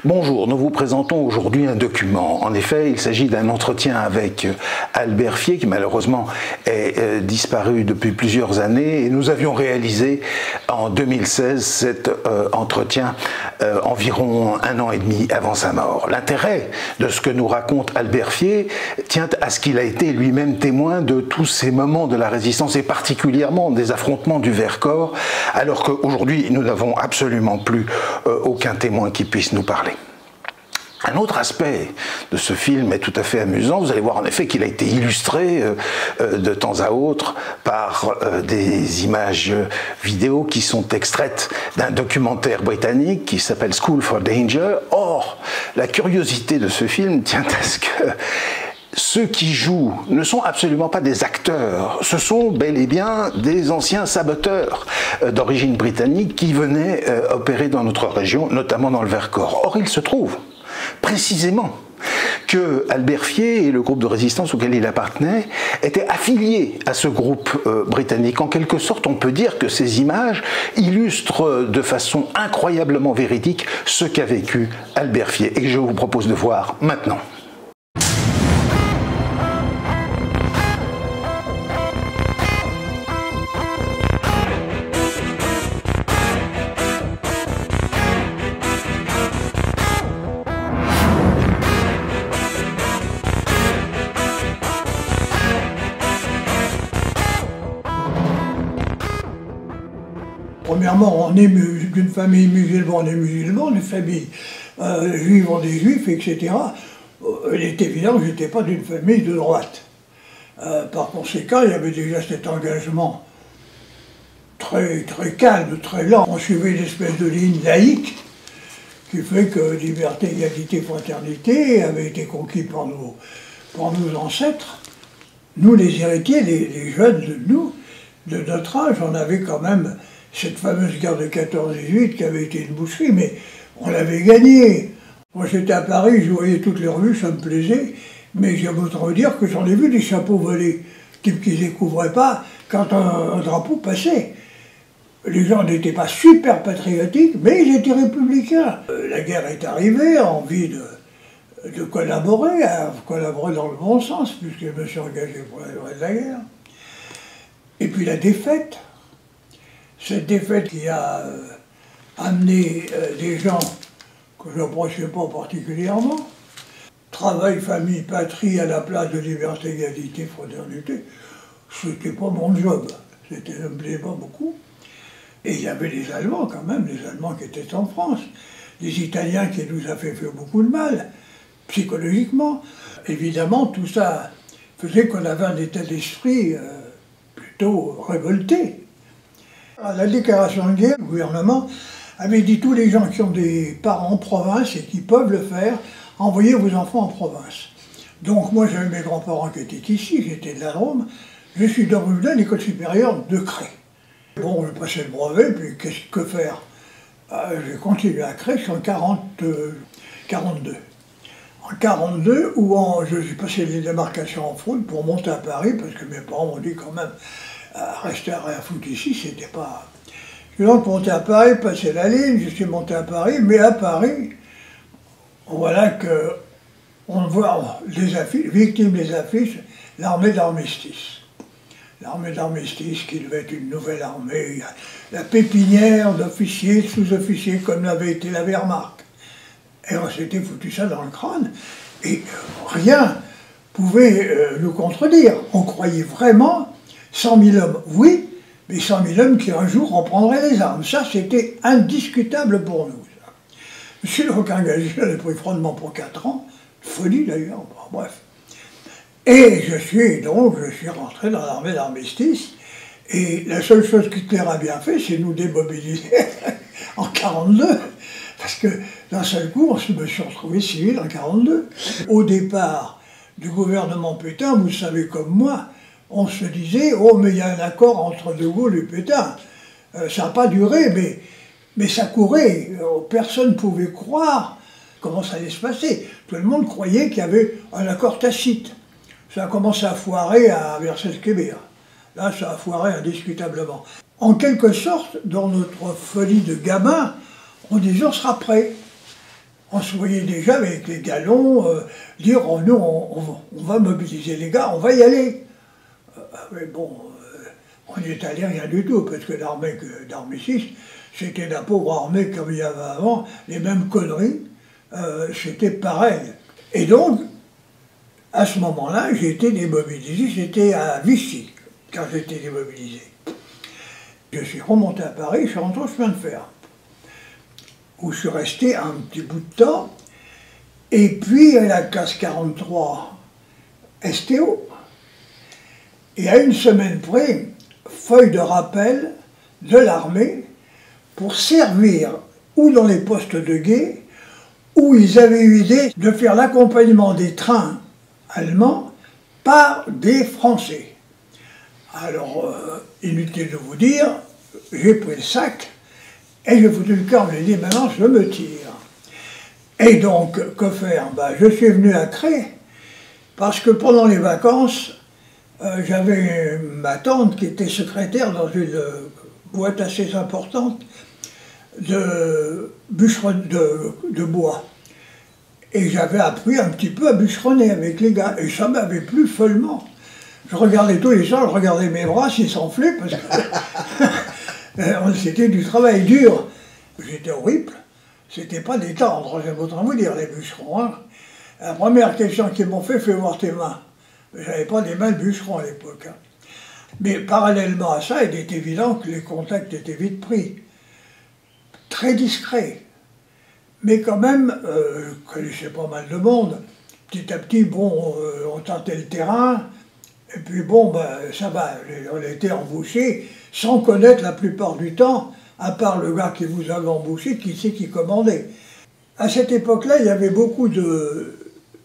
Bonjour, nous vous présentons aujourd'hui un document. En effet, il s'agit d'un entretien avec Albert Fier, qui malheureusement est disparu depuis plusieurs années. Et nous avions réalisé en 2016 cet entretien environ 1 an et demi avant sa mort. L'intérêt de ce que nous raconte Albert Fier tient à ce qu'il a été lui-même témoin de tous ces moments de la résistance et particulièrement des affrontements du Vercors, alors qu'aujourd'hui nous n'avons absolument plus aucun témoin qui puisse nous parler. Un autre aspect de ce film est tout à fait amusant. Vous allez voir en effet qu'il a été illustré de temps à autre par des images vidéo qui sont extraites d'un documentaire britannique qui s'appelle School for Danger. Or, la curiosité de ce film tient à ce que ceux qui jouent ne sont absolument pas des acteurs, ce sont bel et bien des anciens saboteurs d'origine britannique qui venaient opérer dans notre région, notamment dans le Vercors. Or, il se trouve précisément que Albert Fier et le groupe de résistance auquel il appartenait étaient affiliés à ce groupe britannique. En quelque sorte, on peut dire que ces images illustrent de façon incroyablement véridique ce qu'a vécu Albert Fier et que je vous propose de voir maintenant. Premièrement, on est d'une famille musulmane, on est musulman, d'une famille juive, on est juif, etc. Il est évident que je n'étais pas d'une famille de droite. Par conséquent, il y avait déjà cet engagement très calme, très lent. On suivait une espèce de ligne laïque qui fait que liberté, égalité, fraternité avait été conquis par nos ancêtres. Nous, les héritiers, les jeunes de notre âge, on avait quand même cette fameuse guerre de 14-18 qui avait été une boucherie, mais on l'avait gagnée. Moi j'étais à Paris, je voyais toutes les revues, ça me plaisait, mais j'ai autant dire que j'en ai vu des chapeaux volés, types qui ne découvraient pas quand un drapeau passait. Les gens n'étaient pas super patriotiques, mais ils étaient républicains. La guerre est arrivée, envie de collaborer, à collaborer dans le bon sens, puisque je me suis engagé pour la durée de la guerre. Et puis la défaite. Cette défaite qui a amené des gens que je n'appréciais pas particulièrement, travail, famille, patrie à la place de liberté, égalité, fraternité, c'était pas mon job, ça ne me plaisait pas beaucoup. Et il y avait les Allemands quand même, les Allemands qui étaient en France, les Italiens qui nous avaient fait beaucoup de mal, psychologiquement. Évidemment, tout ça faisait qu'on avait un état d'esprit plutôt révolté. À la déclaration de guerre, le gouvernement avait dit tous les gens qui ont des parents en province et qui peuvent le faire, envoyez vos enfants en province. Donc moi j'avais mes grands-parents qui étaient ici, j'étais de la Drôme, je suis devenu à l'école supérieure de Cré. Bon, je passais le brevet, puis que faire? J'ai continué à Cré jusqu'en 42. En 42, où j'ai passé les démarcations en foot pour monter à Paris, parce que mes parents m'ont dit quand même, rester à rien foutre ici, c'était pas... Je suis donc monté à Paris, passé la ligne, je suis monté à Paris, mais à Paris, voilà que on voit les affiches, victime des affiches, l'armée d'armistice. L'armée d'armistice qui devait être une nouvelle armée, la pépinière d'officiers, sous-officiers, comme l'avait été la Wehrmacht. Et on s'était foutu ça dans le crâne, et rien pouvait nous contredire. On croyait vraiment 100 000 hommes, oui, mais 100 000 hommes qui un jour en prendraient les armes. Ça, c'était indiscutable pour nous. Ça. Je suis donc engagé, j'avais pris froidement pour 4 ans, folie d'ailleurs, bon, bref. Et je suis rentré dans l'armée d'armistice, et la seule chose qu'Hitler a bien fait, c'est nous démobiliser en 42, parce que d'un seul coup, on me suis retrouvé civil en 42. Au départ du gouvernement Pétain, vous savez comme moi, on se disait, oh mais il y a un accord entre De Gaulle et Pétain. Ça n'a pas duré, mais ça courait. Personne ne pouvait croire comment ça allait se passer. Tout le monde croyait qu'il y avait un accord tacite. Ça a commencé à foirer à Versailles-Kébert. Là, ça a foiré indiscutablement. En quelque sorte, dans notre folie de gamin, on disait on sera prêt. on se voyait déjà avec les galons dire oh, nous on va mobiliser les gars, on va y aller. Mais bon, on n'y est allé rien du tout, parce que l'armée 6, c'était la pauvre armée comme il y avait avant, les mêmes conneries, c'était pareil. Et donc, à ce moment-là, j'ai été démobilisé, j'étais à Vichy, quand j'étais démobilisé. Je suis remonté à Paris, je suis rentré au chemin de fer, où je suis resté un petit bout de temps, et puis à la case 43 STO, et à une semaine près, feuille de rappel de l'armée pour servir ou dans les postes de guet, où ils avaient eu l'idée de faire l'accompagnement des trains allemands par des Français. Alors, inutile de vous dire, j'ai pris le sac et j'ai foutu le camp, j'ai dit maintenant je me tire. Et donc, que faire? Ben, je suis venu à Cré, parce que pendant les vacances, j'avais ma tante qui était secrétaire dans une boîte assez importante de bois. Et j'avais appris un petit peu à bûcheronner avec les gars, et ça m'avait plu follement. Je regardais tous les soirs, je regardais mes bras s'ils s'enflaient, parce que c'était du travail dur. J'étais horrible, c'était pas des tendres, j'aime autant vous dire, les bûcherons. Hein. La première question qu'ils m'ont fait, fais voir tes mains. J'avais pas des mains de bûcheron à l'époque. Hein. Mais parallèlement à ça, il est évident que les contacts étaient vite pris. Très discrets. Mais quand même, je connaissais pas mal de monde. Petit à petit, bon, on tentait le terrain. Et puis bon, ben, ça va, on était embauchés sans connaître la plupart du temps, à part le gars qui vous avait embauché, qui c'est qui commandait. À cette époque-là, il y avait beaucoup de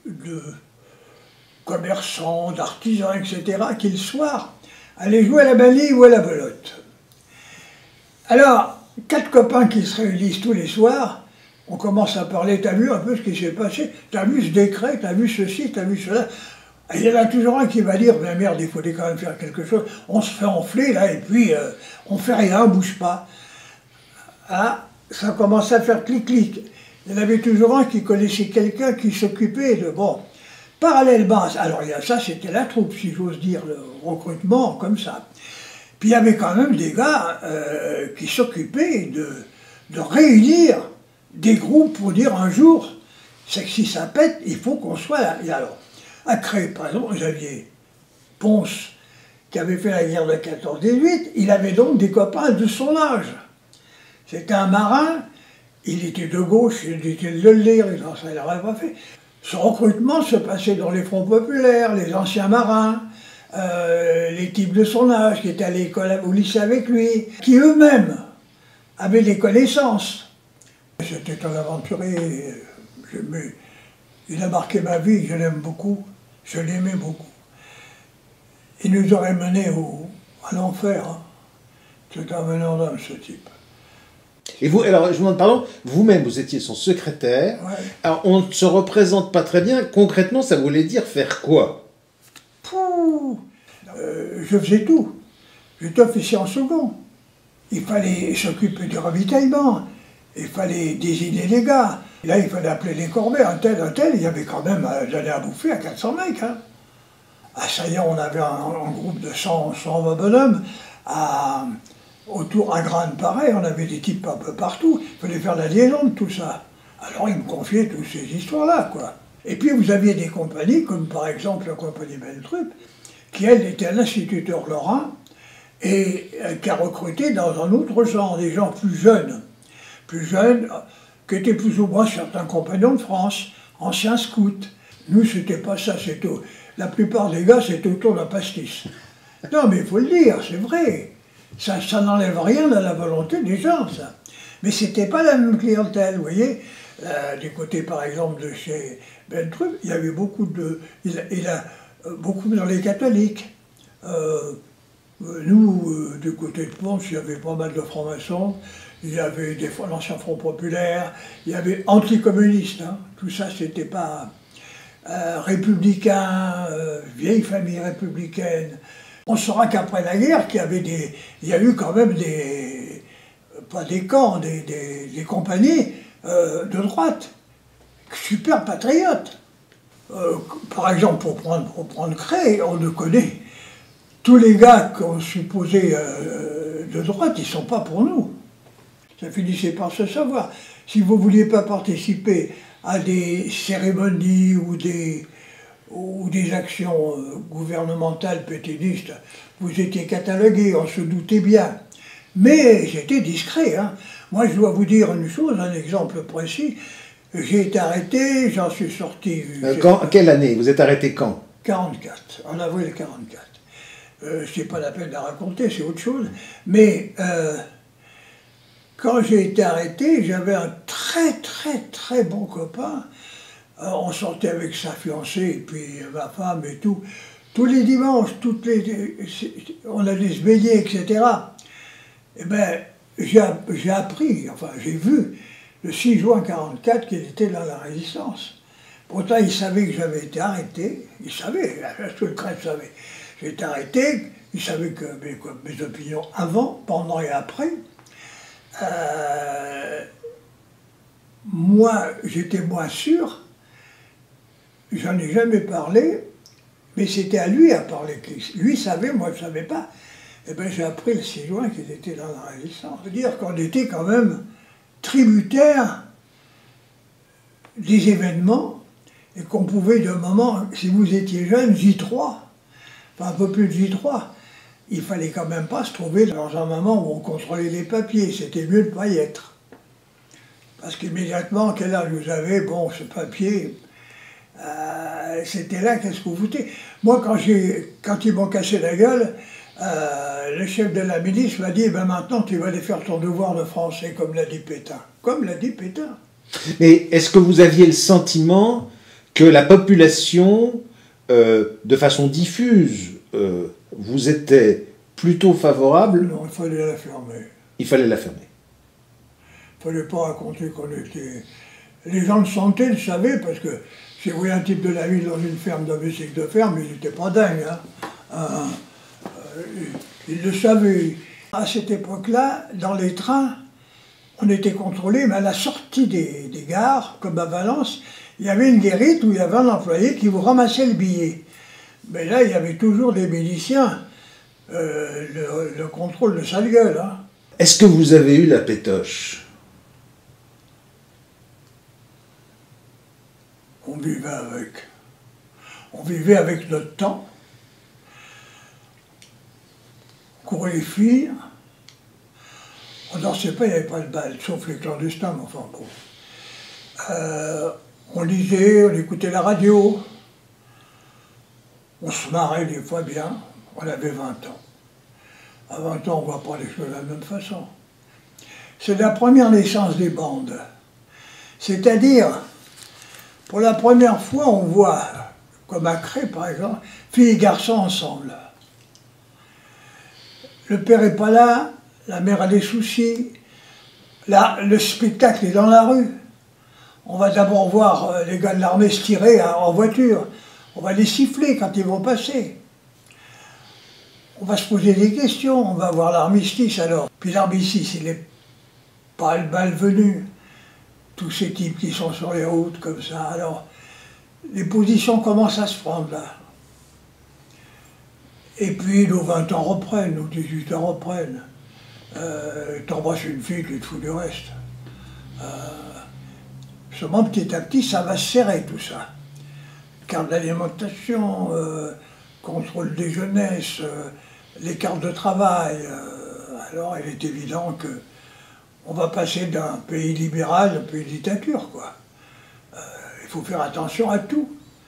commerçants, d'artisans, etc., qui le soir allaient jouer à la balie ou à la belote. Alors, 4 copains qui se réunissent tous les soirs, on commence à parler, t'as vu un peu ce qui s'est passé, t'as vu ce décret, t'as vu ceci, t'as vu cela. Et il y en a toujours un qui va dire, mais merde, il faudrait quand même faire quelque chose, on se fait enfler là, et puis on fait rien, on bouge pas. Ah, ça commence à faire clic-clic. Il y en avait toujours un qui connaissait quelqu'un qui s'occupait de, bon, parallèlement, alors ça c'était la troupe, si j'ose dire, le recrutement, comme ça. Puis il y avait quand même des gars qui s'occupaient de réunir des groupes pour dire un jour, c'est que si ça pète, il faut qu'on soit là. Et alors, à Cré, par exemple, vous aviez Ponce, qui avait fait la guerre de 14-18, il avait donc des copains de son âge. C'était un marin, il était de gauche, il était de le lire, ça il n'aurait pas fait. Ce recrutement se passait dans les fronts populaires, les anciens marins, les types de son âge qui étaient à l'école, au lycée avec lui, qui eux-mêmes avaient des connaissances. C'était un aventurier, il a marqué ma vie, je l'aime beaucoup, je l'aimais beaucoup. Il nous aurait menés à l'enfer. Hein. C'est un meneur d'homme, ce type. Et vous, alors je vous demande pardon, vous-même vous étiez son secrétaire, ouais. Alors on ne se représente pas très bien, concrètement ça voulait dire faire quoi? Je faisais tout, j'étais officier en second. Il fallait s'occuper du ravitaillement, il fallait désigner les gars. Là il fallait appeler les corvées, un tel, il y avait quand même j'allais à bouffer à 400 mecs. Hein. À Saillant on avait un groupe de 120 bonhommes, autour à Grande pareil, on avait des types un peu partout, il fallait faire la liaison de tout ça. Alors ils me confiaient toutes ces histoires-là, quoi. Et puis vous aviez des compagnies, comme par exemple la compagnie Beltrup, qui elle était un instituteur lorrain, et qui a recruté dans un autre genre, des gens plus jeunes, qui étaient plus ou moins certains compagnons de France, anciens scouts. Nous, c'était pas ça, c'était... La plupart des gars, c'était autour d'un pastis. Non, mais il faut le dire, c'est vrai. Ça n'enlève rien à la volonté des gens, ça. Mais c'était pas la même clientèle, vous voyez. Du côté, par exemple, de chez Beltrup, il y avait beaucoup de... Il a beaucoup dans les catholiques. Nous, du côté de Ponce, il y avait pas mal de francs-maçons, il y avait l'ancien Front populaire, il y avait anticommunistes, hein. Tout ça, c'était pas républicain, vieille famille républicaine. On saura qu'après la guerre, il y a eu quand même pas des camps, des compagnies de droite. super patriotes. Par exemple, pour prendre Cray, on le connaît. Tous les gars qu'on supposait de droite, ils ne sont pas pour nous. Ça finissait par se savoir. Si vous ne vouliez pas participer à des cérémonies ou des actions gouvernementales pétainistes, vous étiez catalogué, on se doutait bien. Mais j'étais discret. Hein. Moi, je dois vous dire une chose, un exemple précis. J'ai été arrêté, j'en suis sorti... Quelle année? Vous êtes arrêté quand? 44, en avril 44. C'est pas la peine de la raconter, c'est autre chose. Mais quand j'ai été arrêté, j'avais un très bon copain. On sortait avec sa fiancée, et puis ma femme et tout. Tous les dimanches, on allait se baigner, etc. Eh bien, j'ai appris, enfin j'ai vu, le 6 juin 44 qu'il était dans la résistance. Pourtant, il savait que j'avais été arrêté. Il savait, tout le crâne savait. J'ai été arrêté, il savait que mes opinions avant, pendant et après. Moi, j'étais moins sûr. J'en ai jamais parlé, mais c'était à lui à parler. Lui savait, moi je ne savais pas. Eh bien, j'ai appris le 6 juin qu'il était dans la résistance. C'est-à-dire qu'on était quand même tributaire des événements et qu'on pouvait d'un moment, si vous étiez jeune, J3, enfin un peu plus de J3, il fallait quand même pas se trouver dans un moment où on contrôlait les papiers, c'était mieux de ne pas y être. Parce qu'immédiatement, quel âge vous avez, bon, ce papier, c'était là, qu'est-ce que vous foutez? Moi, quand ils m'ont cassé la gueule, le chef de la milice m'a dit, ben maintenant tu vas aller faire ton devoir de français, comme l'a dit Pétain. Comme l'a dit Pétain. Mais est-ce que vous aviez le sentiment que la population, de façon diffuse, vous était plutôt favorable? Non, il fallait la fermer. Il fallait la fermer. Il ne fallait pas raconter qu'on était... Les gens le sentaient, le savaient, parce que si vous voyez un type de la ville dans une ferme, dans un cycle de ferme, il n'était pas dingue. Hein. Ils le savaient. À cette époque-là, dans les trains, on était contrôlés, mais à la sortie des gares, comme à Valence, il y avait une guérite où il y avait un employé qui vous ramassait le billet. Mais là, il y avait toujours des miliciens. Le contrôle de sale gueule. Hein. Est-ce que vous avez eu la pétoche? On vivait avec. On vivait avec notre temps. On courait les filles. On ne dansait pas, il n'y avait pas de bal, sauf les clandestins, mais enfin bon. On lisait, on écoutait la radio. On se marrait des fois bien. On avait 20 ans. À 20 ans, on ne voit pas les choses de la même façon. C'est la première naissance des bandes. C'est-à-dire, pour la première fois, on voit, comme à Cray par exemple, filles et garçons ensemble. Le père n'est pas là, la mère a des soucis. Là, le spectacle est dans la rue. On va d'abord voir les gars de l'armée se tirer en voiture. On va les siffler quand ils vont passer. On va se poser des questions, on va voir l'armistice alors. Puis l'armistice, il n'est pas le malvenu. Tous ces types qui sont sur les routes comme ça. Alors, les positions commencent à se prendre là. Et puis nos 20 ans reprennent, nos 18 ans reprennent. T'embrasses une fille, tu te fous du reste. Seulement petit à petit, ça va se serrer tout ça. Carte d'alimentation, contrôle des jeunesses, les cartes de travail. Alors il est évident que on va passer d'un pays libéral à un pays dictature, quoi. Il faut faire attention à tout.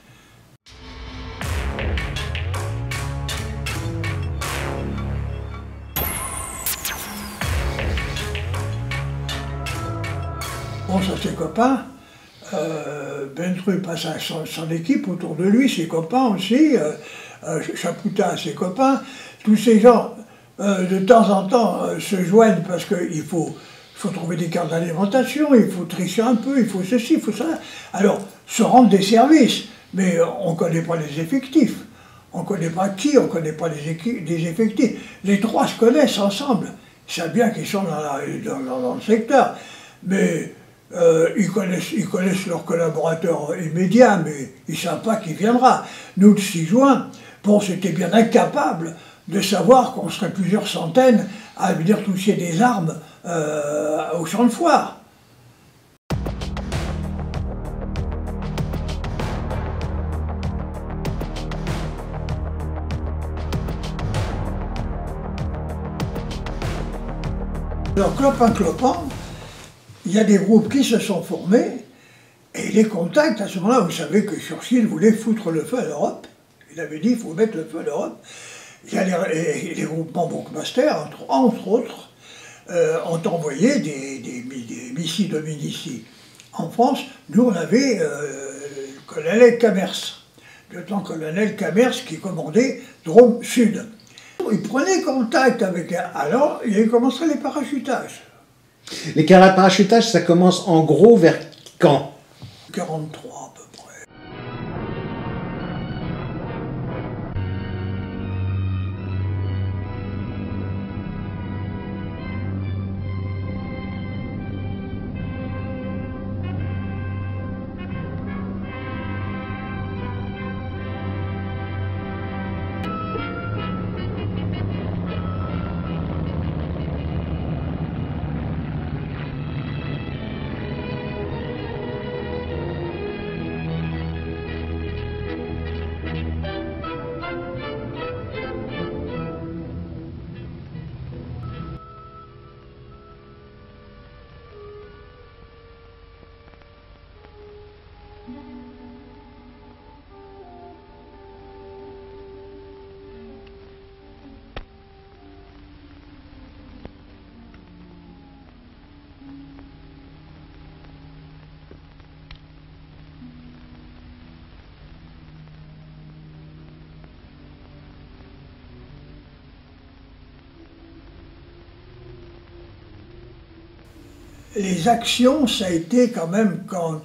Bon, ça, ses copains, Bentrup a son équipe autour de lui, ses copains aussi, Chapoutin a ses copains, tous ces gens, de temps en temps, se joignent parce qu'il faut trouver des cartes d'alimentation, il faut tricher un peu, il faut ceci, il faut ça. Alors, se rendre des services, mais on ne connaît pas les effectifs. On ne connaît pas qui, on ne connaît pas les effectifs. Les trois se connaissent ensemble. Ils savent bien qu'ils sont dans le secteur. Mais Ils connaissent leurs collaborateurs immédiats, mais ils ne savent pas qui viendra. Nous, le 6 juin, bon, c'était bien incapable de savoir qu'on serait plusieurs centaines à venir toucher des armes au champ de foire. Alors, clopin, il y a des groupes qui se sont formés, et les contacts, à ce moment-là, vous savez que Churchill voulait foutre le feu à l'Europe. Il avait dit, il faut mettre le feu à l'Europe. Il y a les groupements Bunkmaster, entre autres, ont envoyé des missiles de Dominici. En France, nous, on avait le colonel Camers, le lieutenant-colonel Camers qui commandait Drôme Sud. Il prenait contact avec... Alors, il a commencé les parachutages. Les parachutages, ça commence en gros vers quand? 43 à peu près. Les actions, ça a été quand même quand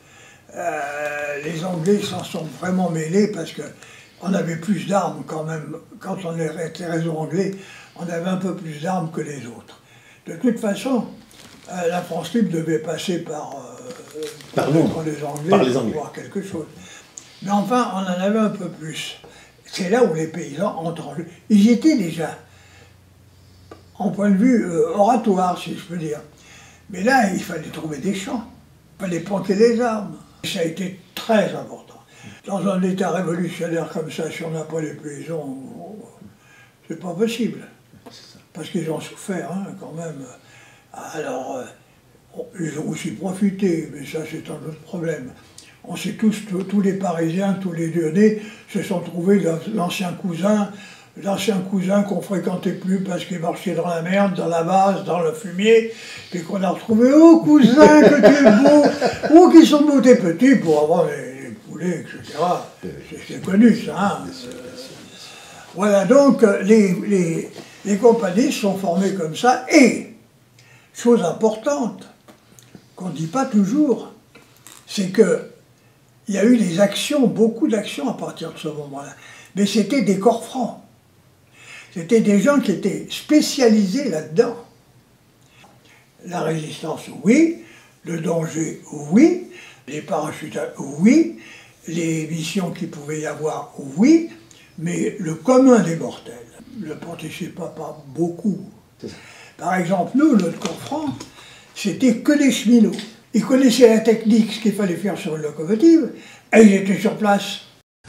les Anglais s'en sont vraiment mêlés, parce qu'on avait plus d'armes quand même. Quand on était réseau anglais, on avait un peu plus d'armes que les autres. De toute façon, la France libre devait passer par les Anglais pour voir quelque chose. Mais enfin, on en avait un peu plus. C'est là où les paysans entrent en jeu. Ils y étaient déjà, en point de vue oratoire, si je peux dire. Mais là, il fallait trouver des champs, il fallait planter les armes. Ça a été très important. Dans un État révolutionnaire comme ça, si on n'a pas les paysans, c'est pas possible. Parce qu'ils ont souffert, hein, quand même. Alors, ils ont aussi profité, mais ça c'est un autre problème. On sait tous les Parisiens, tous les Lyonnais se sont trouvés l'ancien cousin qu'on fréquentait plus parce qu'il marchait dans la merde, dans la vase, dans le fumier, puis qu'on a retrouvé, oh cousin, que tu es beau, oh qui sont beaux tes petits pour avoir les poulets, etc. C'est connu ça. Hein. Voilà, donc les compagnies sont formées comme ça, et, chose importante, qu'on ne dit pas toujours, c'est que il y a eu des actions, beaucoup d'actions à partir de ce moment-là, mais c'était des corps francs. C'était des gens qui étaient spécialisés là-dedans. La résistance, oui. Le danger, oui. Les parachutages, oui. Les missions qu'il pouvait y avoir, oui. Mais le commun des mortels ne participait pas beaucoup. Par exemple, nous, notre corps franc, c'était que des cheminots. Ils connaissaient la technique, ce qu'il fallait faire sur une locomotive, et ils étaient sur place.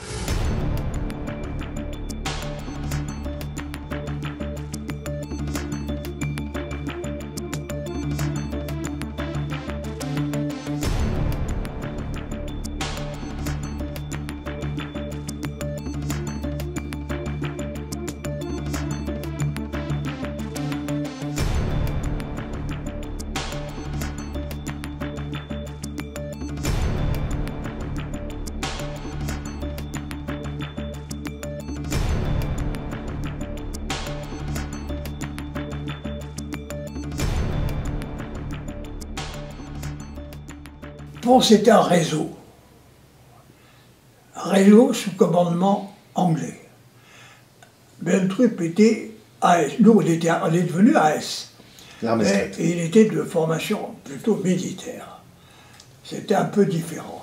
Bon, c'était un réseau sous commandement anglais. Beltrup était AS. Nous, on est devenu AS. Et il était de formation plutôt militaire. c'était un peu différent.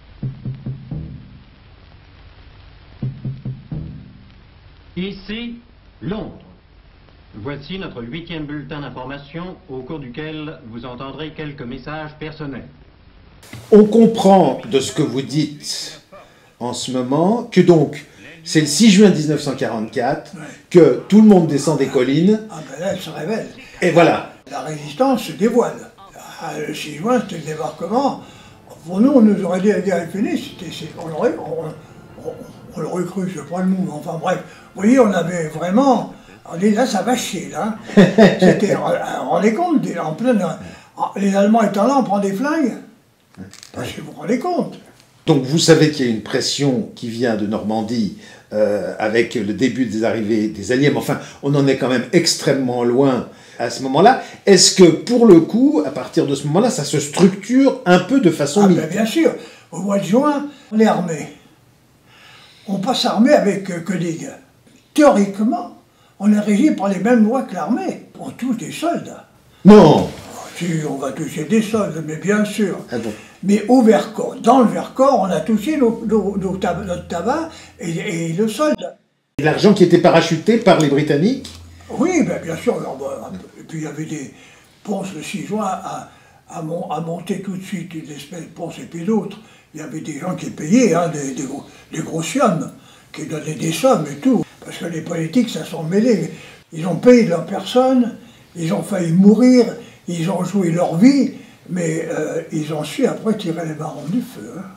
Ici, Londres. Voici notre 8e bulletin d'information au cours duquel vous entendrez quelques messages personnels. On comprend de ce que vous dites en ce moment que donc c'est le 6 juin 1944 que tout le monde descend des collines. Ah ben là, elle se révèle. Et voilà. La résistance se dévoile. Le 6 juin, c'était le débarquement. Pour nous, on nous aurait dit la guerre est finie. On l'aurait cru, je sais pas le mot. Enfin bref, vous voyez, on avait vraiment... On dit là, ça va chier, là. C'était, on rendez compte, en plein... Les Allemands étant là, on prend des flingues. Parce que vous vous rendez compte. Donc vous savez qu'il y a une pression qui vient de Normandie avec le début des arrivées des Alliés, mais enfin, on en est quand même extrêmement loin à ce moment-là. Est-ce que, pour le coup, à partir de ce moment-là, ça se structure un peu de façon militaire? Bien sûr. Au mois de juin, on est armé. On passe armé avec Koenig. Théoriquement, on est régi par les mêmes lois que l'armée. On touche des soldats. Non. Si, on va toucher des soldes, mais bien sûr. Ah bon. Mais au Vercors, dans le Vercors, on a touché notre tabac et le solde. Et l'argent qui était parachuté par les Britanniques? Oui, ben bien sûr. Alors, et puis il y avait des... Ponce, le 6 juin, a monté tout de suite une espèce de Ponce et puis d'autres. Il y avait des gens qui payaient, hein, des grosses sommes, qui donnaient des sommes et tout. Parce que les politiques, ça s'en mêlés. Ils ont payé de leur personne, ils ont failli mourir, ils ont joué leur vie, mais ils ont su après tirer les barons du feu. Hein.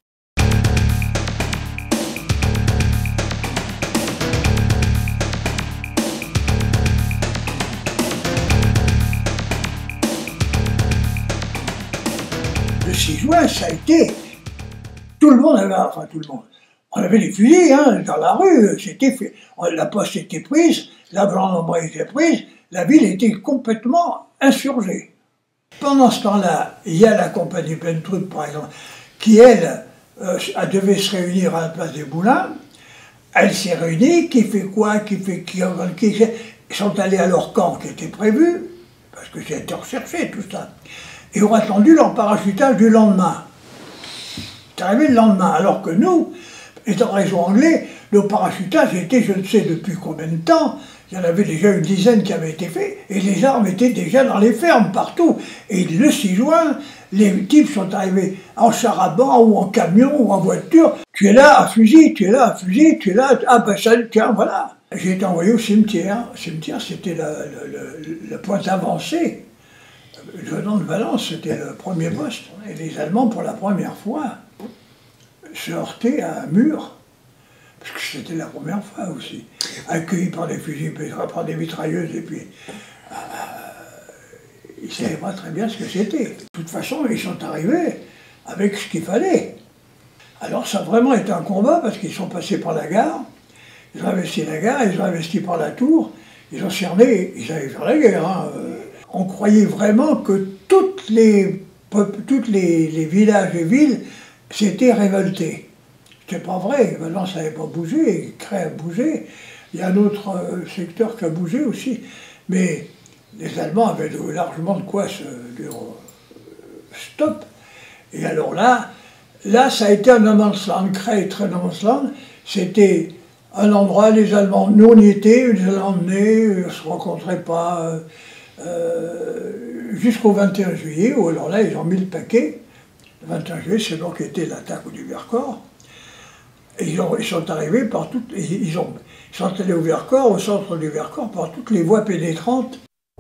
Le 6 juin, ça a été... Tout le monde avait... Enfin, tout le monde... On avait des fusils, hein, dans la rue, la poste était prise, la gendarmerie était prise, la ville était complètement insurgée. Pendant ce temps-là, il y a la compagnie Plein-Truc, par exemple, qui, elle, devait se réunir à la place des Moulins. Elle s'est réunie, qui fait quoi, ils sont allés à leur camp qui était prévu, parce que j'ai été recherché, tout ça, et ont attendu leur parachutage du lendemain. C'est arrivé le lendemain, alors que nous, étant réseau anglais, le parachutage était, je ne sais depuis combien de temps, il y en avait déjà une dizaine qui avaient été faits, et les armes étaient déjà dans les fermes, partout. Et le 6 juin, les types sont arrivés en char à banc, ou en camion, ou en voiture. Tu es là, à fusil, tu es là, à fusil, tu es là, ah ben salut, tiens, voilà. J'ai été envoyé au cimetière. Le cimetière, c'était le point avancé. Venant de Valence, c'était le premier poste. Et les Allemands, pour la première fois, se heurtaient à un mur, parce que c'était la première fois aussi, accueillis par des fusils, par des mitrailleuses, et puis ils ne savaient pas très bien ce que c'était. De toute façon, ils sont arrivés avec ce qu'il fallait. Alors ça a vraiment été un combat, parce qu'ils sont passés par la gare, ils ont investi la gare, ils ont investi par la tour, ils ont cerné, ils allaient faire la guerre. Hein. On croyait vraiment que toutes les villages et villes s'étaient révoltés. C'était pas vrai, maintenant ça n'avait pas bougé, Cré a bougé, il y a un autre secteur qui a bougé aussi, mais les Allemands avaient largement de quoi se dire stop. Et alors là, ça a été un no man's land, Cré et très no man's land, c'était un endroit, les Allemands, nous on y était, ils les emmenaient, ils ne se rencontraient pas, jusqu'au 21 juillet, où alors là ils ont mis le paquet. Le 21 juillet, c'est donc été l'attaque du Vercors. Et ils sont arrivés par toutes... Ils sont allés au Vercors, au centre du Vercors, par toutes les voies pénétrantes.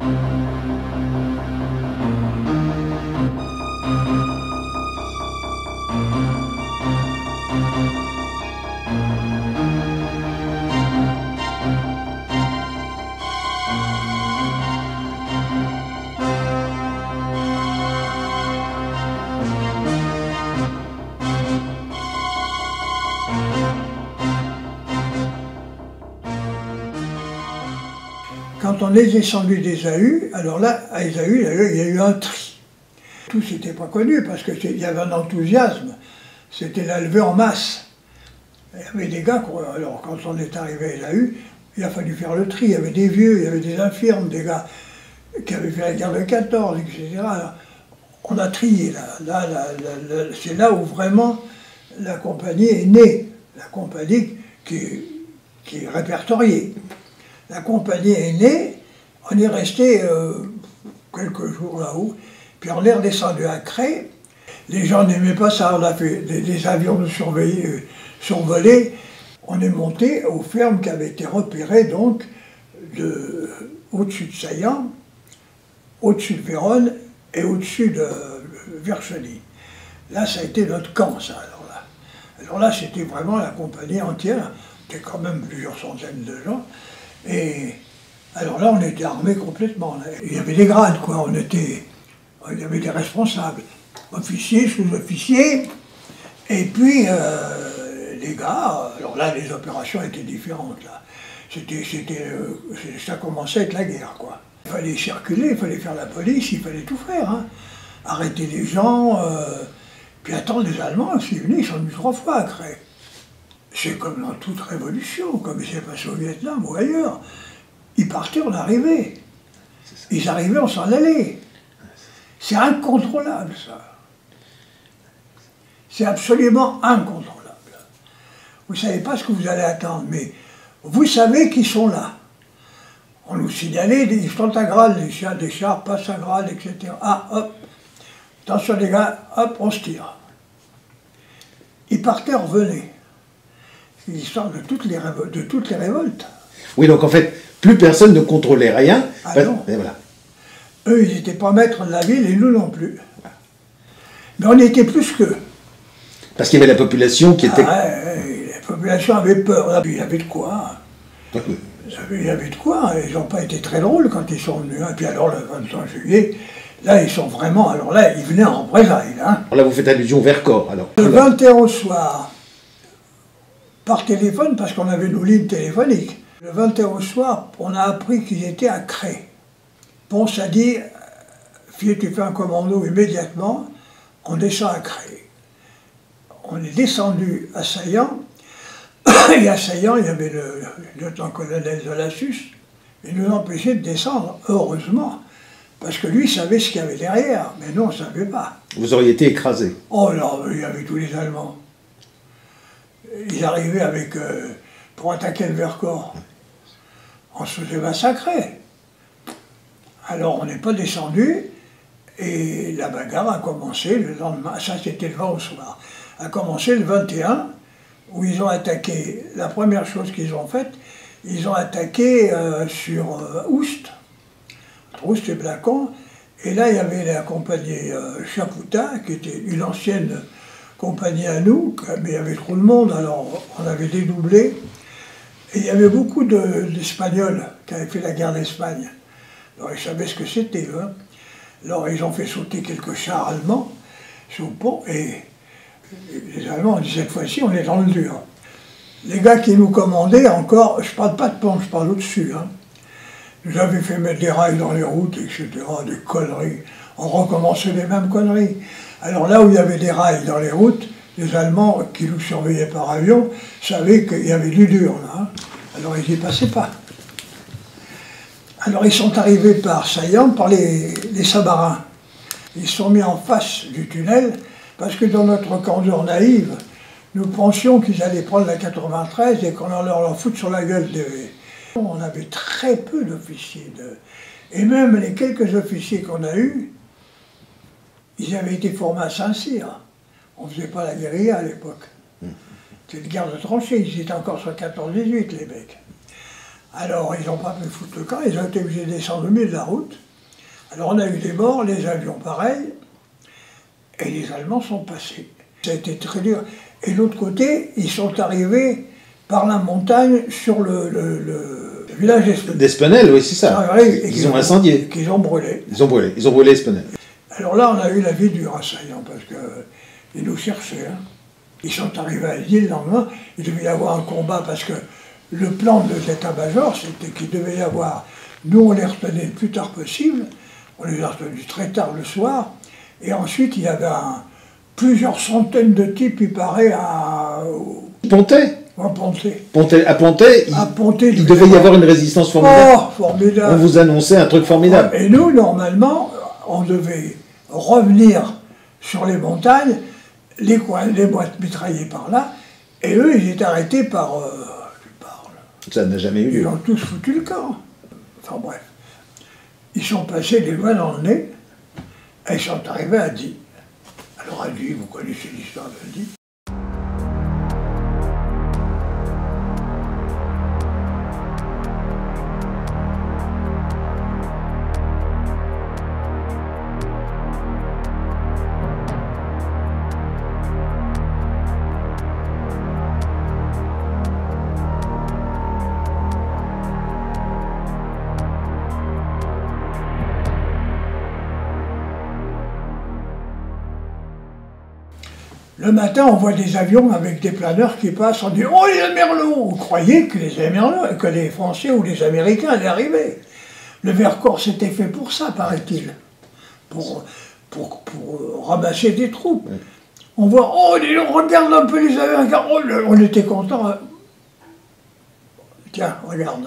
Quand on est descendu des AU, alors là, à les AU, il y a eu un tri. Tous n'étaient pas connus parce qu'il y avait un enthousiasme. C'était la levée en masse. Il y avait des gars, alors quand on est arrivé à l'AU, il a fallu faire le tri. Il y avait des vieux, il y avait des infirmes, des gars qui avaient fait la guerre de 14, etc. Alors, On a trié, c'est là où vraiment la compagnie est née, la compagnie qui est répertoriée. La compagnie est née, on est resté quelques jours là-haut, puis on est redescendu à Cré. Les gens n'aimaient pas ça, on a fait des avions de survolés. On est monté aux fermes qui avaient été repérées donc au-dessus de Saillant, au-dessus de Péronne et au-dessus de Vercheny. Là, ça a été notre camp, ça, alors là. Alors là, c'était vraiment la compagnie entière, c'était quand même plusieurs centaines de gens. Et alors là, on était armés complètement. Là. Il y avait des grades, quoi, il y avait des responsables, officiers, sous-officiers, et puis les gars, alors là, les opérations étaient différentes, là. Ça commençait à être la guerre, quoi. Il fallait circuler, il fallait faire la police, il fallait tout faire, hein. Arrêter les gens, puis attendre les Allemands, s'ils venaient, ils sont venus 3 fois à Cré. C'est comme dans toute révolution, comme il s'est passé au Vietnam ou ailleurs. Ils partaient, on arrivait. Ils arrivaient, on s'en allait. C'est incontrôlable, ça. C'est absolument incontrôlable. Vous ne savez pas ce que vous allez attendre, mais vous savez qu'ils sont là. On nous signalait, ils sont à Graal, des chars passent à Graal, etc. Ah, hop, attention les gars, hop, on se tire. Ils partaient, revenaient. C'est l'histoire de toutes les révoltes. Oui, donc en fait, plus personne ne contrôlait rien. Ah non. Et voilà. Eux, ils n'étaient pas maîtres de la ville et nous non plus. Mais on était plus qu'eux. Parce qu'il y avait la population qui était... La population avait peur. Il y avait de quoi. Il y avait de quoi. Ils n'ont pas été très drôles quand ils sont venus. Et puis alors, le 25 juillet, là, ils sont vraiment... Alors là, ils venaient en représailles. Hein. Alors là, vous faites allusion au Vercors, alors. Le 21 au soir, par téléphone, parce qu'on avait nos lignes téléphoniques. Le 21 au soir, on a appris qu'ils étaient à Cré. Ponce a dit, fille, tu fais un commando immédiatement, on descend à Cré. On est descendu à Saillant, et à Saillant, il y avait le lieutenant-colonel de la SUS, il nous empêchait de descendre, heureusement, parce que lui savait ce qu'il y avait derrière, mais nous on ne savait pas. Vous auriez été écrasé. Oh là, il y avait tous les Allemands. Ils arrivaient avec, pour attaquer le Vercors. On se faisait massacrer. Alors on n'est pas descendu, et la bagarre a commencé le lendemain, ça c'était le 20 au soir, a commencé le 21, où ils ont attaqué, la première chose qu'ils ont faite, ils ont attaqué sur Oust, entre Oust et Blacon, et là il y avait la compagnie Chapoutin, qui était une ancienne compagnie à nous, mais il y avait trop de monde, alors on avait dédoublé, et il y avait beaucoup d'Espagnols qui avaient fait la guerre d'Espagne. Alors ils savaient ce que c'était, hein. Alors ils ont fait sauter quelques chars allemands sur le pont, et les Allemands ont dit cette fois-ci on est dans le dur. Les gars qui nous commandaient encore, je parle pas de pont, je parle au-dessus, hein, nous avaient fait mettre des rails dans les routes, etc., des conneries. On recommençait les mêmes conneries. Alors là où il y avait des rails dans les routes, les Allemands qui nous surveillaient par avion savaient qu'il y avait du dur là, hein. Alors ils n'y passaient pas. Alors ils sont arrivés par Saillant, par les Sabarins. Ils se sont mis en face du tunnel, parce que dans notre candeur naïve, nous pensions qu'ils allaient prendre la 93 et qu'on allait leur foutre sur la gueule. On avait très peu d'officiers. Et même les quelques officiers qu'on a eus, ils avaient été formés à Saint-Cyr. On ne faisait pas la guérilla à l'époque. C'était une guerre de tranchées, ils étaient encore sur 14-18 les mecs. Alors, ils n'ont pas pu foutre le camp, ils ont été obligés de descendre au milieu de la route. Alors, on a eu des morts, les avions pareils, et les Allemands sont passés. Ça a été très dur. Et de l'autre côté, ils sont arrivés par la montagne sur le village d'Espenel. D'Espenel, oui, c'est ça. Ils ont incendié. Qu'ils ont brûlé. Ils ont brûlé Espenel. Alors là, on a eu la vie dure à Saillant, parce qu'ils nous cherchaient. Hein. Ils sont arrivés à l'île le lendemain, il devait y avoir un combat, parce que le plan de l'état-major, c'était qu'il devait y avoir... Nous, on les retenait le plus tard possible, on les a retenus très tard le soir, et ensuite, il y avait plusieurs centaines de types, il paraît, à... Pontet. À Pontet. À Pontet, il devait y avoir une résistance formidable. Oh, formidable. On vous annonçait un truc formidable. Et nous, normalement, on devait revenir sur les montagnes, les boîtes mitraillées par là, et eux, ils étaient arrêtés par... Ça n'a jamais eu lieu. Ils ont tous foutu le camp. Enfin bref. Ils sont passés les doigts dans le nez, et ils sont arrivés à Die. Alors à Die, vous connaissez l'histoire de Die. Le matin, on voit des avions avec des planeurs qui passent, on dit « Oh, les Amerlots !» On croyait que les Amerlots, que les Français ou les Américains allaient arriver. Le Vercors s'était fait pour ça, paraît-il, pour ramasser des troupes. On voit « Oh, on regarde un peu les Américains !» On était contents. Hein. Tiens, regarde.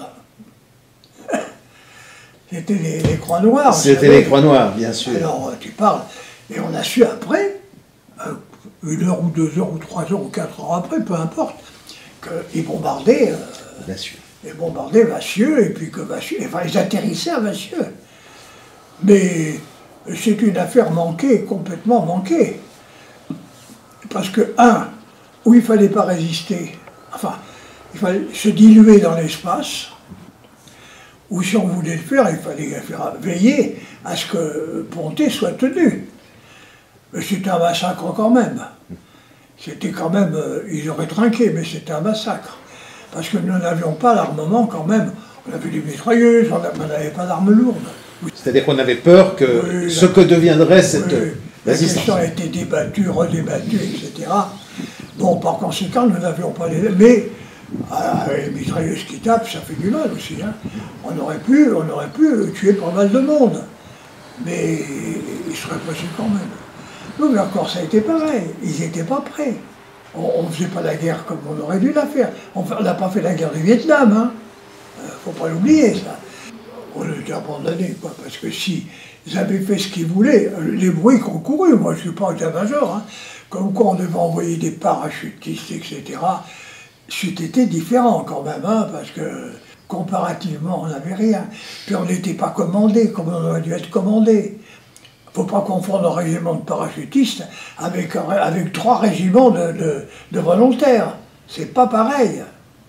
C'était les Croix Noires. C'était les Croix Noires, bien sûr. Alors, tu parles. Et on a su après, 1 heure ou 2 heures ou 3 heures ou 4 heures après, peu importe, qu'ils bombardaient, Vassieux, et puis que Vassieux, enfin ils atterrissaient à Vassieux. Mais c'est une affaire manquée, complètement manquée. Parce que, où il ne fallait pas résister, enfin, il fallait se diluer dans l'espace, ou si on voulait le faire, il fallait veiller à ce que Pontet soit tenu. Mais c'était un massacre quand même. C'était quand même, ils auraient trinqué, mais c'était un massacre. Parce que nous n'avions pas l'armement quand même. On avait des mitrailleuses, on n'avait pas d'armes lourdes. C'est-à-dire qu'on avait peur que ce que deviendrait cette la résistance. question a été débattue, redébattue, etc. Bon, par conséquent, nous n'avions pas les... Mais les mitrailleuses qui tapent, ça fait du mal aussi. Hein. On aurait pu tuer pas mal de monde. Mais ils seraient passés quand même. Nous, mais encore, ça a été pareil. Ils n'étaient pas prêts. On ne faisait pas la guerre comme on aurait dû la faire. On n'a pas fait la guerre du Vietnam. Hein. Faut pas l'oublier, ça. On était abandonnés, quoi. Parce que s'ils avaient fait ce qu'ils voulaient, les bruits qui ont couru, moi je ne suis pas état-major, hein, comme quoi on devait envoyer des parachutistes, etc., c'était différent quand même, hein, parce que comparativement, on n'avait rien. Puis on n'était pas commandé comme on aurait dû être commandé. Il ne faut pas confondre un régiment de parachutistes avec 3 régiments de volontaires. C'est pas pareil.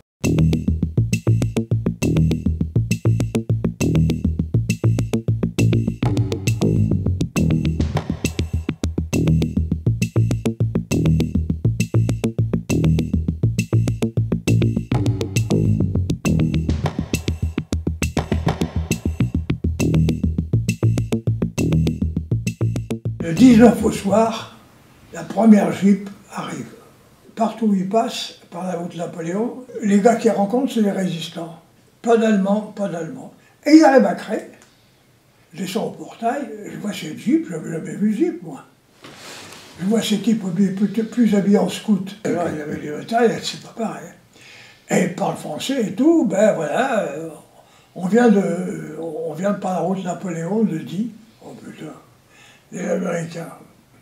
Le 19 au soir, la première Jeep arrive. Partout où il passe, par la route Napoléon, les gars qu'ils rencontrent, c'est les résistants. Pas d'Allemands, pas d'Allemands. Et ils arrivent à Cré. Je descends au portail, je vois ces Jeeps, je n'avais jamais vu Jeep, moi. Je vois ces types plus habillés en scout. Alors il avait des batailles, c'est pas pareil. Et ils parlent français et tout, ben voilà, on vient par la route Napoléon de Die. Oh putain. Les Américains.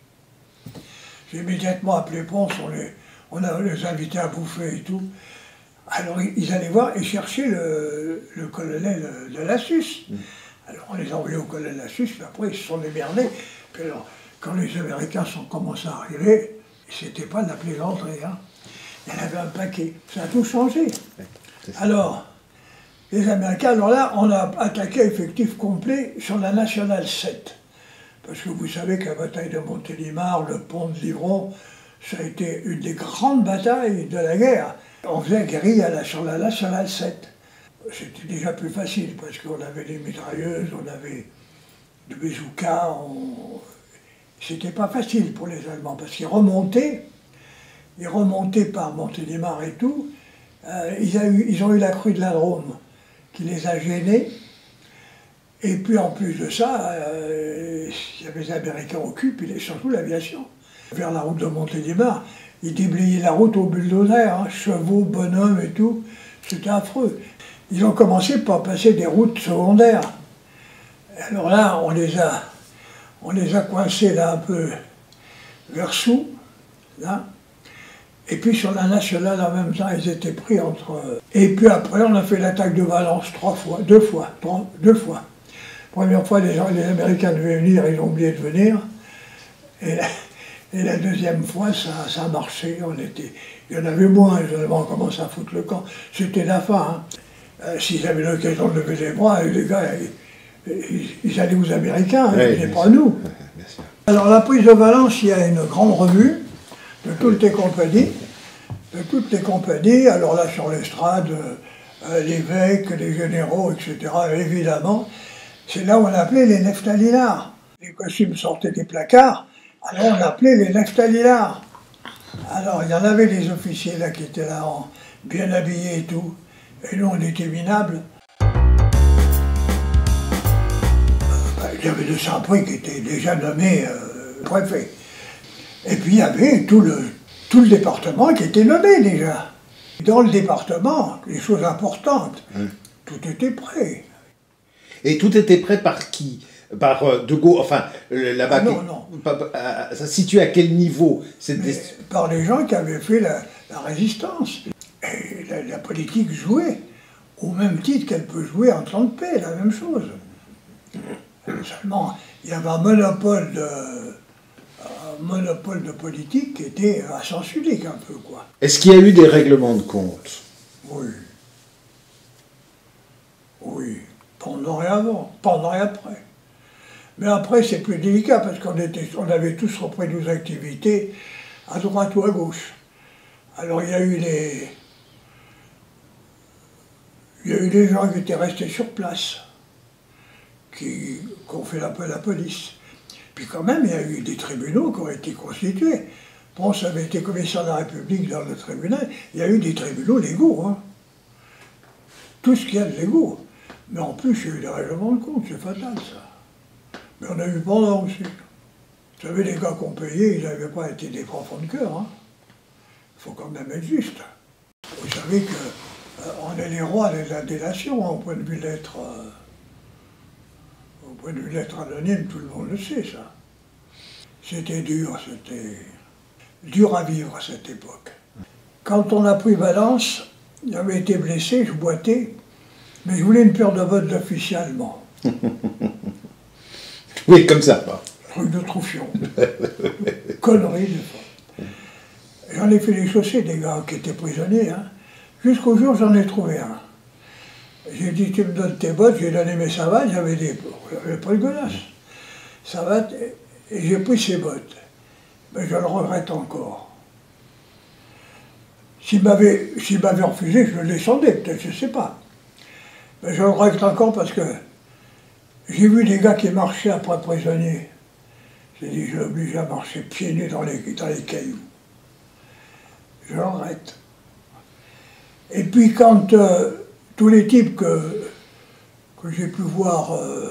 J'ai immédiatement appelé Ponce, on les invités à bouffer et tout. Alors ils allaient voir et chercher le colonel de la SUS. Alors on les a envoyés au colonel de la SUS, puis après ils se sont démerdés. Puis alors, quand les Américains sont commencés à arriver, c'était pas de la plaisanterie, hein. Il y en avait un paquet. Ça a tout changé. Alors, les Américains, alors là, on a attaqué effectif complet sur la Nationale 7. Parce que vous savez que la bataille de Montélimar, le pont de Livron, ça a été une des grandes batailles de la guerre. On faisait guérilla sur la Nationale 7. C'était déjà plus facile parce qu'on avait des mitrailleuses, on avait des bazookas. C'était pas facile pour les Allemands parce qu'ils remontaient par Montélimar et tout. Ils ont eu la crue de la Drôme qui les a gênés. Et puis en plus de ça, il y avait les Américains au cul, puis surtout l'aviation. Vers la route de Montélimar, ils déblayaient la route au bulldozer, hein, chevaux, bonhommes et tout. C'était affreux. Ils ont commencé par passer des routes secondaires. Alors là, On les a coincés là un peu vers Soult, là. Et puis sur la nationale en même temps, ils étaient pris entre... Et puis après, on a fait l'attaque de Valence deux fois. Première fois, les Américains devaient venir, ils ont oublié de venir. Et la deuxième fois, ça a marché. Il y en avait moins, ils avaient commencé à foutre le camp. C'était la fin. Hein. S'ils avaient l'occasion de lever les bras, les gars, ils allaient aux Américains, ils n'allaient pas à nous. Alors la prise de Valence, il y a une grande revue de toutes les compagnies, alors là sur l'estrade, l'évêque, les généraux, etc., évidemment, c'est là où on appelait les neftalilars. Les costumes sortaient des placards, alors on appelait les neftalilars. Alors il y en avait des officiers là qui étaient là, bien habillés et tout, et nous on était minables. Il y avait de Saint-Prix qui était déjà nommé préfet. Et puis il y avait tout le département qui était nommé déjà. Dans le département, les choses importantes, tout était prêt. Et tout était prêt par qui? Par De Gaulle, enfin, là-bas. Non. Ça se situe à quel niveau? Par les gens qui avaient fait la résistance. Et la politique jouait, au même titre qu'elle peut jouer en temps de paix, la même chose. Seulement, il y avait un monopole de politique qui était à sens unique un peu, quoi. Est-ce qu'il y a eu des règlements de compte? Oui, pendant et avant, pendant et après. Mais après, c'est plus délicat parce qu'on avait tous repris nos activités à droite ou à gauche. Alors il y a eu des gens qui étaient restés sur place, qui ont fait l'appel à la police. Puis quand même, il y a eu des tribunaux qui ont été constitués. Pons avait été commissaire de la République dans le tribunal. Il y a eu des tribunaux légaux. Hein. Tout ce qu'il y a de légaux. Mais en plus, il y a eu des règlements de compte, c'est fatal ça. Mais on a eu pendant aussi. Vous savez, les gars qu'on payait, ils n'avaient pas été des profonds de cœur. Hein. Il faut quand même être juste. Vous savez qu'on est les rois de la délation, hein, au point de vue d'être... Au point de vue d'être anonyme, tout le monde le sait, ça. C'était dur à vivre à cette époque. Quand on a pris Valence, j'avais été blessé, je boitais, mais je voulais une paire de bottes d'officier allemand. Oui, comme ça. Truc de troufion. Connerie de fois. J'en ai fait les chaussées des gars qui étaient prisonniers, hein. Jusqu'au jour, j'en ai trouvé un. J'ai dit, tu me donnes tes bottes, j'ai donné mes savates, j'avais pas de godasse. Savates, et j'ai pris ses bottes. Mais je le regrette encore. S'il m'avait refusé, je le descendais, peut-être, je ne sais pas. Mais je le regrette encore parce que j'ai vu des gars qui marchaient après prisonniers. J'ai dit, je l'oblige à marcher pieds nus dans les cailloux. Je le regrette. Et puis quand... tous les types que j'ai pu voir,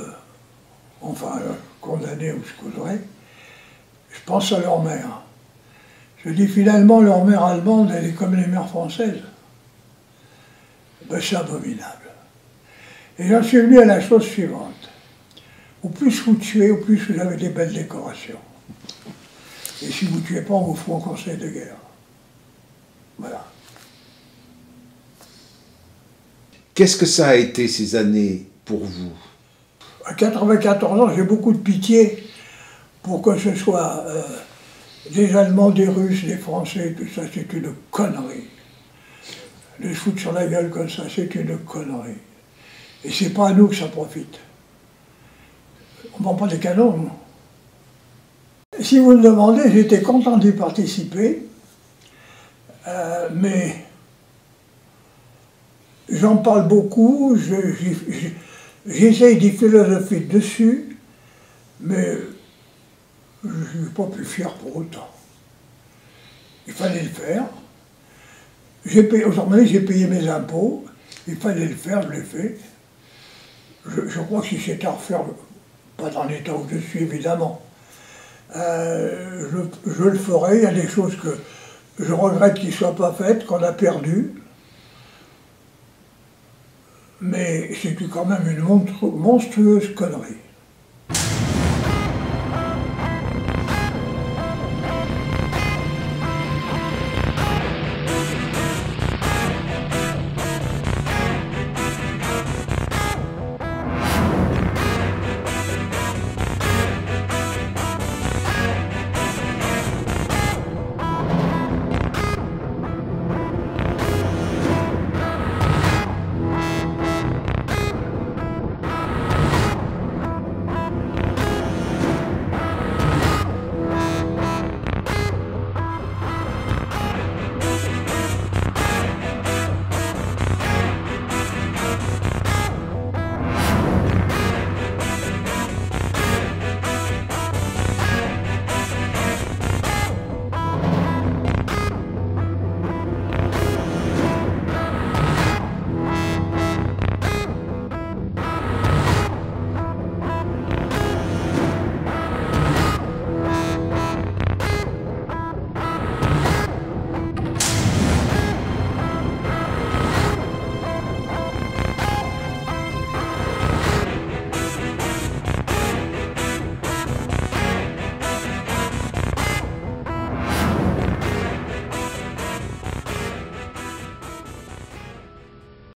condamnés ou ce qu'on aurait, je pense à leur mère. Je dis finalement, leur mère allemande, elle est comme les mères françaises. Ben, c'est abominable. Et j'en suis venu à la chose suivante. Au plus vous tuez, au plus vous avez des belles décorations. Et si vous ne tuez pas, on vous fout en conseil de guerre. Voilà. Qu'est-ce que ça a été ces années pour vous? À 94 ans, j'ai beaucoup de pitié pour que ce soit des Allemands, des Russes, des Français, tout ça, c'est une connerie. De se foutre sur la gueule comme ça, c'est une connerie. Et c'est pas à nous que ça profite. On ne vend pas des canons, non. Si vous me demandez, j'étais content d'y participer, mais j'en parle beaucoup, j'essaye d'y philosopher dessus, mais je ne suis pas plus fier pour autant. Il fallait le faire. Aujourd'hui, j'ai payé mes impôts, il fallait le faire, je l'ai fait. Je crois que si c'était à refaire, pas dans l'état où je suis évidemment, je le ferai. Il y a des choses que je regrette qu'ils ne soient pas faites, qu'on a perdues. Mais c'est quand même une monstrueuse connerie.